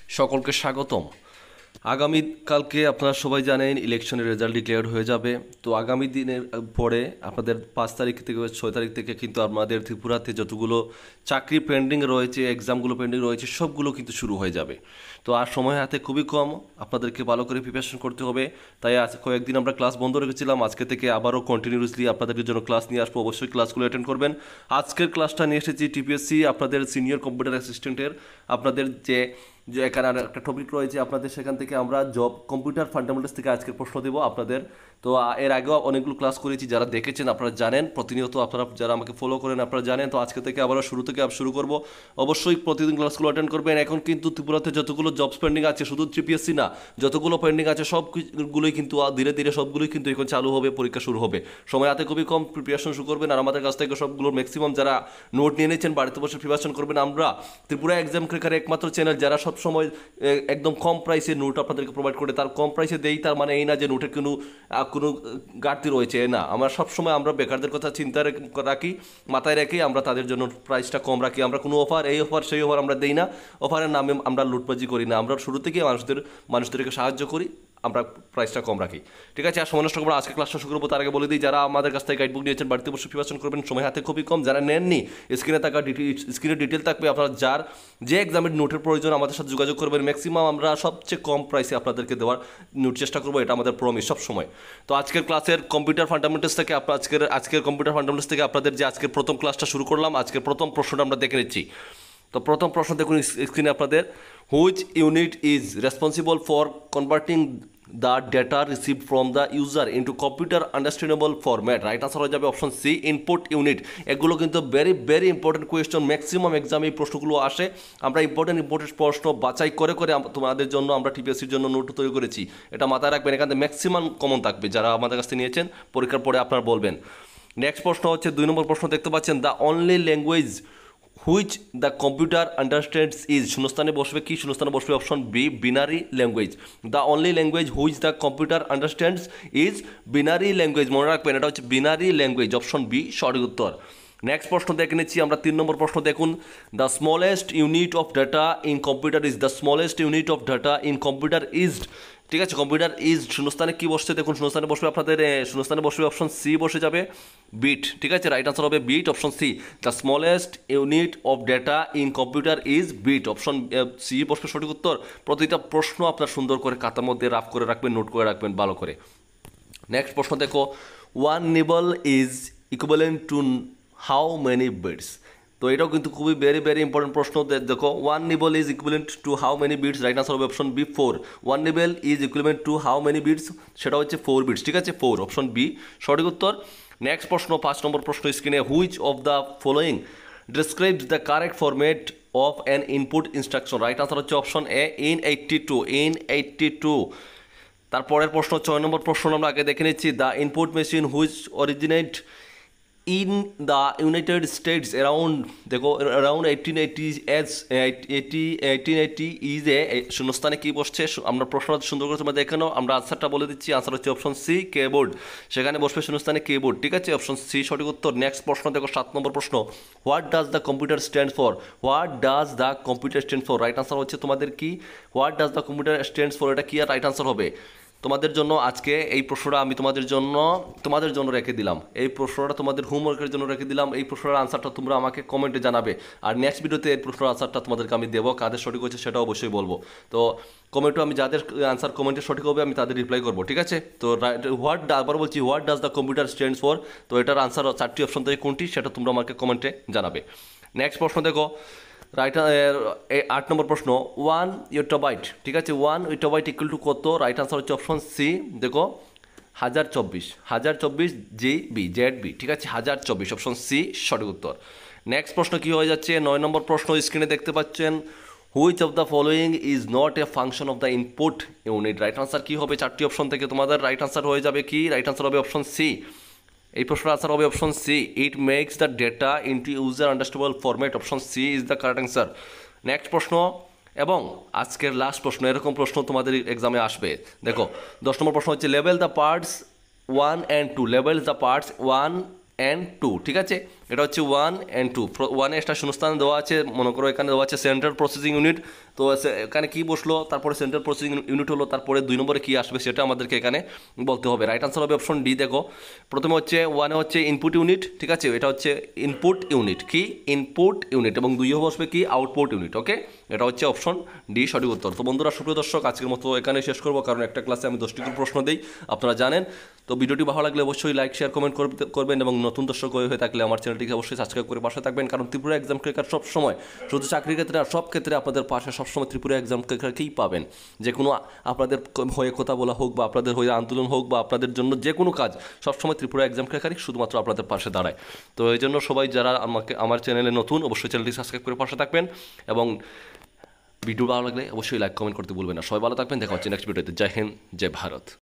সকলকে স্বাগতম। আগামীকালকে আপনারা সবাই জানেন ইলেকশনের রেজাল্ট ডিক্লেয়ার হয়ে যাবে। তো আগামী দিনের পরে আপনাদের 5 তারিখ থেকে 6 তারিখ থেকে কিন্তু আমাদের ত্রিপুরাতে যতগুলো চাকরি পেন্ডিং রয়েছে, এক্সামগুলো পেন্ডিং রয়েছে, সবগুলো কিন্তু শুরু হয়ে যাবে। তো আর সময় হাতে খুবই কম, আপনাদেরকে ভালো করে প্রিপারেশন করতে হবে। তাই আজ কয়েকদিন আমরা ক্লাস বন্ধ রেখেছিলাম, আজকে থেকে আবারও কন্টিনিউসলি আপনাদের জন্য ক্লাস নিয়ে আসবো। অবশ্যই ক্লাসগুলো অ্যাটেন্ড করবেন। আজকের ক্লাসটা নিয়ে এসেছি টিপিএসসি আপনাদের সিনিয়র কম্পিউটার অ্যাসিস্ট্যান্টের। আপনাদের যে এখানে আর একটা টপিক রয়েছে, আপনাদের সেখান থেকে আমরা জব কম্পিউটার ফান্ডামেন্টালস থেকে আজকের প্রশ্ন দেবো আপনাদের। তো এর আগেও অনেকগুলো ক্লাস করেছি, যারা দেখেছেন আপনারা জানেন, প্রতিনিয়ত আপনারা যারা আমাকে ফলো করেন আপনারা জানেন। তো আজকে থেকে আবারও শুরু থেকে শুরু করব। অবশ্যই প্রতিদিন ক্লাসগুলো অ্যাটেন্ড করবেন। এখন কিন্তু ত্রিপুরাতে যতগুলো জবস পেন্ডিং আছে, শুধু টিপিএসসি না, যতগুলো পেন্ডিং আছে সবগুলোই কিন্তু ধীরে ধীরে সবগুলোই কিন্তু এখন চালু হবে, পরীক্ষা শুরু হবে। সময় হাতে খুবই কম, প্রিপারেশন শুরু করবেন। আর আমাদের কাছ থেকে সবগুলো ম্যাক্সিমাম যারা নোট নিয়ে নিয়েছেন বাড়িতে বসে প্রিপারেশন করবেন। আমরা ত্রিপুরা এক্সাম ক্রেকার একমাত্র চ্যানেল যারা সবসময় একদম কম প্রাইসে নোট আপনাদেরকে প্রোভাইড করে। তার কম প্রাইসে দেই তার মানে এই না যে নোটের কোনো ঘাটতি রয়েছে, না। আমরা সবসময় আমরা বেকারদের কথা চিন্তা রাখি, মাথায় রেখে আমরা তাদের জন্য প্রাইসটা কম রাখি। আমরা কোনো অফার, এই অফার সেই অফার আমরা দেই না। অফারের নামে আমরা লুটবাজি করি না। আমরা শুরু থেকে মানুষদেরকে সাহায্য করি, আমরা প্রাইসটা কম রাখি। ঠিক আছে, আর সময় নষ্ট করবো। আজকে ক্লাসটা শুরু করবো তার আগে বলে দিই, যারা আমাদের কাছ থেকে গাইডবুক নিয়েছেন বাড়িতে বসে প্রিপারেশন করবেন। সময় হাতে খুবই কম। যারা নেননি, স্ক্রিনে ডিটেল থাকবে, আপনারা যার যে এক্সামের নোটের প্রয়োজন আমাদের সাথে যোগাযোগ করবেন। ম্যাক্সিমাম আমরা সবচেয়ে কম প্রাইসে আপনাদেরকে দেওয়ার নোট চেষ্টা করবো, এটা আমাদের প্রমিস সব সময়। তো আজকের ক্লাসের কম্পিউটার ফান্ডামেন্টালস থেকে আজকের কম্পিউটার ফান্ডামেন্টালস থেকে আপনাদের যে আজকের প্রথম ক্লাসটা শুরু করলাম, আজকের প্রথম প্রশ্নটা আমরা দেখে নিচ্ছি। তো প্রথম প্রশ্ন দেখুন স্ক্রিনে আপনাদের, which unit is responsible for converting the data received from the user into computer understandable format? Right answer হয়ে যাবে অপশন সি, ইনপুট ইউনিট। এগুলো কিন্তু ভেরি ইম্পর্টেন্ট কোয়েশ্চন, ম্যাক্সিমাম এক্সামে এই প্রশ্নগুলো আসে। আমরা ইম্পর্টেন্ট প্রশ্ন বাছাই করে তোমাদের জন্য আমরা টিপিএসসির জন্য নোট তৈরি করেছি, এটা মাথায় রাখবেন। এখান থেকে ম্যাক্সিমাম কমন থাকবে, যারা আমাদের কাছ থেকে নিয়েছেন পরীক্ষার পরে আপনারা বলবেন। নেক্সট প্রশ্ন হচ্ছে 2 নম্বর প্রশ্ন, দেখতে পাচ্ছেন, the only language which the computer understands is, শূন্যস্থানে বসবে কি? শূন্যস্থানে বসবে option B, binary language. The only language which the computer understands is binary language. মনে রাখবেন, এটা হচ্ছে বিনারি ল্যাঙ্গুয়েজ, অপশন বি সঠিক উত্তর। নেক্সট প্রশ্ন দেখে নিচ্ছি আমরা 3 নম্বর প্রশ্ন দেখুন, the smallest unit of data in computer is, the smallest unit of data in computer is. ঠিক আছে, কম্পিউটার ইজ শূন্যস্থানে কি বসছে দেখুন, শূন্যস্থানে বসবে আপনাদের, শূন্যস্থানে বসবে অপশন সি, বসে যাবে বিট। ঠিক আছে, রাইট আনসার হবে bit, option C. The smallest unit of data in computer is bit, option C বসবে সঠিক উত্তর। প্রতিটা প্রশ্ন আপনার সুন্দর করে খাতার মধ্যে রাফ করে রাখবেন, নোট করে রাখবেন ভালো করে। নেক্সট প্রশ্ন দেখো, one nibble is equivalent to how many bits? তো এটাও কিন্তু খুবই ভেরি ইম্পর্টেন্ট প্রশ্ন। দেখো, one nibble is equivalent to how many bits? Right answer হবে option B 4। One nibble is equivalent to how many bits? সেটা হচ্ছে 4 বিটস। ঠিক আছে, 4, অপশন বি সঠিক উত্তর। নেক্সট প্রশ্ন 5 নম্বর প্রশ্ন স্ক্রিনে, which of the following describes the correct format of an input instruction? Right answer হচ্ছে অপশন এ, ইন 82। তারপরের প্রশ্ন 6 নম্বর প্রশ্ন আমরা আগে দেখে নিচ্ছি, the input machine which originate in the United States around, দেখো অ্যারাউন্ড 1880 ইজ এ, শূন্যস্থানে কি বসছে? আমরা প্রশ্নটা সুন্দর করে তোমরা দেখে নাও, আমরা আনসারটা বলে দিচ্ছি। আনসার হচ্ছে অপশন সি, কিবোর্ড। সেখানে বসবে শূন্যস্থানে কিবোর্ড। ঠিক আছে, অপশন সি সঠিক উত্তর। নেক্সট প্রশ্ন দেখো 7 নম্বর প্রশ্ন, what does the computer stand for? What does the computer stand for? Right answer হচ্ছে তোমাদের কি, what does the computer stands for, এটা কি আর রাইট আনসার হবে? তোমাদের জন্য আজকে এই প্রশ্নটা আমি তোমাদের জন্য রেখে দিলাম, এই প্রশ্নটা তোমাদের হোমওয়ার্কের জন্য রেখে দিলাম। এই প্রশ্নের আনসারটা তোমরা আমাকে কমেন্টে জানাবে, আর নেক্সট ভিডিওতে এই প্রশ্নের আনসারটা তোমাদেরকে আমি দেবো। কাদের সঠিক হচ্ছে সেটা অবশ্যই বলবো। তো কমেন্টও আমি যাদের আনসার কমেন্টে সঠিক হবে আমি তাদের রিপ্লাই করবো। ঠিক আছে, তো আবার বলছি, what does the computer stands for? তো এটার আনসার 4টি অপশন থেকে কোনটি সেটা তোমরা আমাকে কমেন্টে জানাবে। নেক্সট প্রশ্ন দেখো, রাইট 8 নম্বর প্রশ্ন, 1 ইউটাবাইট। ঠিক আছে, 1 ইউটাবাইট ইকুয়াল টু কত? রাইট আনসার হচ্ছে অপশন সি, দেখো 1024 জেডবি। ঠিক আছে, 1024, অপশন সি সঠিক উত্তর। নেক্সট প্রশ্ন কি হয়ে যাচ্ছে? 9 নম্বর প্রশ্ন স্ক্রিনে দেখতে পাচ্ছেন, which of the following is not a function of the input unit? Right answer কি হবে? 4টি অপশন থেকে তোমাদের রাইট আনসার হয়ে যাবে কি? রাইট আনসার হবে অপশন সি। এই প্রশ্নের আনসার হবে option C, it makes the data into user understandable format, option C is the correct answer. Next প্রশ্ন এবং আজকের লাস্ট প্রশ্ন, এরকম প্রশ্ন তোমাদের এক্সামে আসবে। দেখো 10 নম্বর প্রশ্ন হচ্ছে, লেভেল দ্য পার্টস 1 and 2, লেভেল দ্য পার্টস 1 and 2। ঠিক আছে, এটা হচ্ছে 1 and 2। 1-এ একটা শূন্যস্থান দেওয়া আছে, মনে করো এখানে দেওয়া আছে সেন্ট্রাল প্রসেসিং ইউনিট। তো এখানে কি বসলো, তারপরে সেন্ট্রাল প্রসেসিং ইউনিট হলো, তারপরে 2 নম্বরে কি আসবে সেটা আমাদেরকে এখানে বলতে হবে। রাইট আনসার হবে অপশন ডি। দেখো প্রথমে হচ্ছে 1-এ হচ্ছে ইনপুট ইউনিট, ঠিক আছে, এটা হচ্ছে ইনপুট ইউনিট, কি ইনপুট ইউনিট, এবং 2-এ বসবে কি আউটপুট ইউনিট। ওকে, এটা হচ্ছে অপশন ডি সঠিক উত্তর। তো বন্ধুরা, সুপ্রিয় দর্শক, আজকের মতো এখানে শেষ করবো, কারণ একটা ক্লাসে আমি 10টি করে প্রশ্ন দিই, আপনারা জানেন। তো ভিডিওটি ভালো লাগলে অবশ্যই লাইক শেয়ার কমেন্ট করবেন, এবং নতুন দর্শক হয়ে থাকলে আমার চ্যানেলটিকে অবশ্যই সাবস্ক্রাইব করে পাশে থাকবেন, কারণ ত্রিপুরা এক্সাম ক্রেকার সব সময়, শুধু চাকরির ক্ষেত্রে আর সব ক্ষেত্রে আপনাদের পাশে সবসময় ত্রিপুরা এক্সাম ক্রেকারকেই পাবেন। যে কোনো আপনাদের হয়ে কথা বলা হোক, বা আপনাদের হয়ে আন্দোলন হোক, বা আপনাদের জন্য যে কোনো কাজ, সবসময় ত্রিপুরা এক্সাম ক্রেকারই শুধুমাত্র আপনাদের পাশে দাঁড়ায়। তো এই জন্য সবাই যারা আমার চ্যানেলে নতুন, অবশ্যই চ্যানেলটি সাবস্ক্রাইব করে পাশে থাকবেন, এবং ভিডিও ভালো লাগলে অবশ্যই লাইক কমেন্ট করতে ভুলবেন না। সবাই ভালো থাকবেন, দেখা হচ্ছে নেক্সট ভিডিওতে। জয় হিন্দ, জয় ভারত।